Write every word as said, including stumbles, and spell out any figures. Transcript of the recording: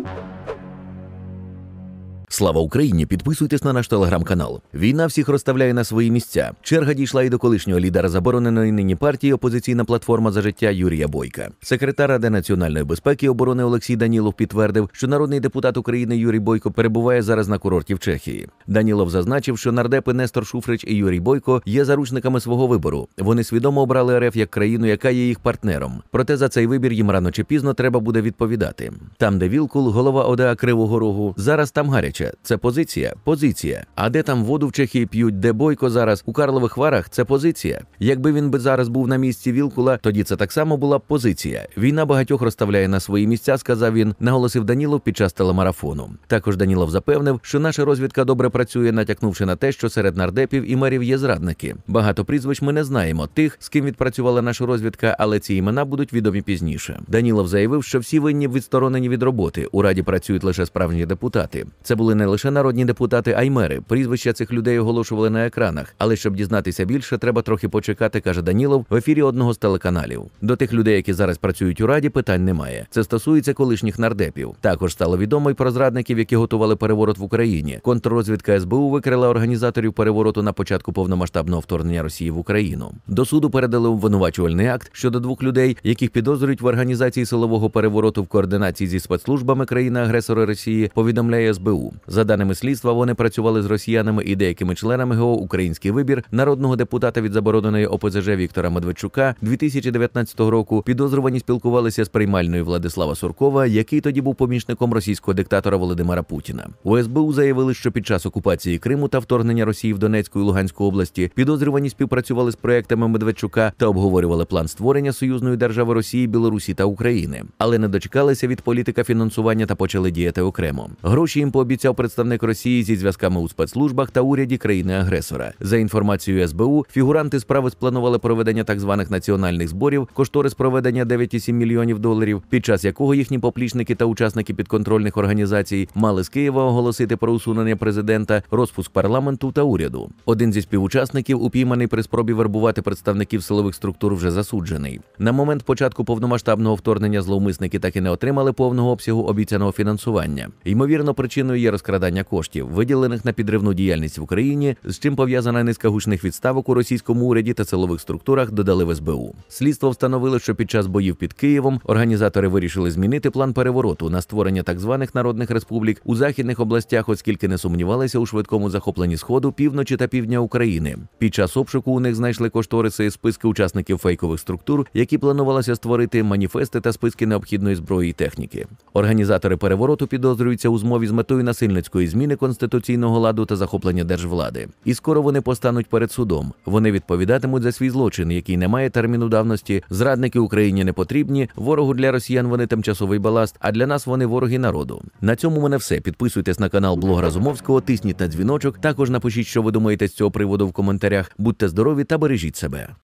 Слава Україні! Підписуйтесь на наш телеграм-канал. Війна всіх розставляє на свої місця. Черга дійшла і до колишнього лідера забороненої нині партії «Опозиційна платформа за життя» Юрія Бойка. Секретар Ради національної безпеки і оборони Олексій Данілов підтвердив, що народний депутат України Юрій Бойко перебуває зараз на курорті в Чехії. Данілов зазначив, що нардепи Нестор Шуфрич і Юрій Бойко є заручниками свого вибору. Вони свідомо обрали РФ як країну, яка є їх партнером. Проте за цей вибір їм рано чи пізно треба буде відповідати. Там, де Вілкул, голова ОДА Кривого Рогу, зараз там гаряче. Це позиція? Позиція. А де там воду в Чехії п'ють, де Бойко зараз? У Карлових Варах? Це позиція. Якби він би зараз був на місці Вілкула, тоді це так само була б позиція. Війна багатьох розставляє на свої місця, сказав він, наголосив Данілов під час телемарафону. Також Данілов запевнив, що наша розвідка добре працює, натякнувши на те, що серед нардепів і мерів є зрадники. Багато прізвищ ми не знаємо тих, з ким відпрацювала наша розвідка, але ці імена будуть відомі пізніше. Данілов заявив, що всі винні відсторонені від роботи. У Раді працюють лише справжні депутати. Це були не лише народні депутати, а й мери. Прізвища цих людей оголошували на екранах. Але щоб дізнатися більше, треба трохи почекати, каже Данілов в ефірі одного з телеканалів. До тих людей, які зараз працюють у Раді, питань немає. Це стосується колишніх нардепів. Також стало відомо й про зрадників, які готували переворот в Україні. Контррозвідка ес бе у викрила організаторів перевороту на початку повномасштабного вторгнення Росії в Україну. До суду передали обвинувачувальний акт щодо двох людей, яких підозрюють в організації силового перевороту в координації зі спецслужбами країни-агресора Росії, повідомляє ес бе у. За даними слідства, вони працювали з росіянами і деякими членами ге о «Український вибір» народного депутата від забороненої о пе зе же Віктора Медведчука дві тисячі дев'ятнадцятого року. Підозрювані спілкувалися з приймальною Владислава Суркова, який тоді був помічником російського диктатора Володимира Путіна. У ес бе у заявили, що під час окупації Криму та вторгнення Росії в Донецьку і Луганську області підозрювані співпрацювали з проектами Медведчука та обговорювали план створення союзної держави Росії, Білорусі та України. Але не дочекалися від політика фінансування та почали діяти окремо. Гроші їм пообіцяв представник Росії зі зв'язками у спецслужбах та уряді країни-агресора. За інформацією ес бе у, фігуранти справи спланували проведення так званих національних зборів, кошторис проведення дев'ять цілих сім мільйонів доларів, під час якого їхні поплічники та учасники підконтрольних організацій мали з Києва оголосити про усунення президента, розпуск парламенту та уряду. Один зі співучасників, упійманий при спробі вербувати представників силових структур, вже засуджений. На момент початку повномасштабного вторгнення зловмисники так і не отримали повного обсягу обіцяного фінансування. Ймовірно, причиною є розкрадання коштів, виділених на підривну діяльність в Україні, з чим пов'язана низка гучних відставок у російському уряді та силових структурах, додали в ес бе у. Слідство встановило, що під час боїв під Києвом організатори вирішили змінити план перевороту на створення так званих народних республік у західних областях, оскільки не сумнівалися у швидкому захопленні Сходу, півночі та півдня України. Під час обшуку у них знайшли кошториси і списки учасників фейкових структур, які планувалося створити, маніфести та списки необхідної зброї і техніки. Організатори перевороту підозрюються у змові з метою насильницької зміни конституційного ладу та захоплення держвлади. І скоро вони постануть перед судом. Вони відповідатимуть за свій злочин, який не має терміну давності. Зрадники Україні не потрібні, ворогу для росіян вони тимчасовий баласт, а для нас вони вороги народу. На цьому в мене все. Підписуйтесь на канал Блог Разумовського, тисніть на дзвіночок, також напишіть, що ви думаєте з цього приводу в коментарях. Будьте здорові та бережіть себе.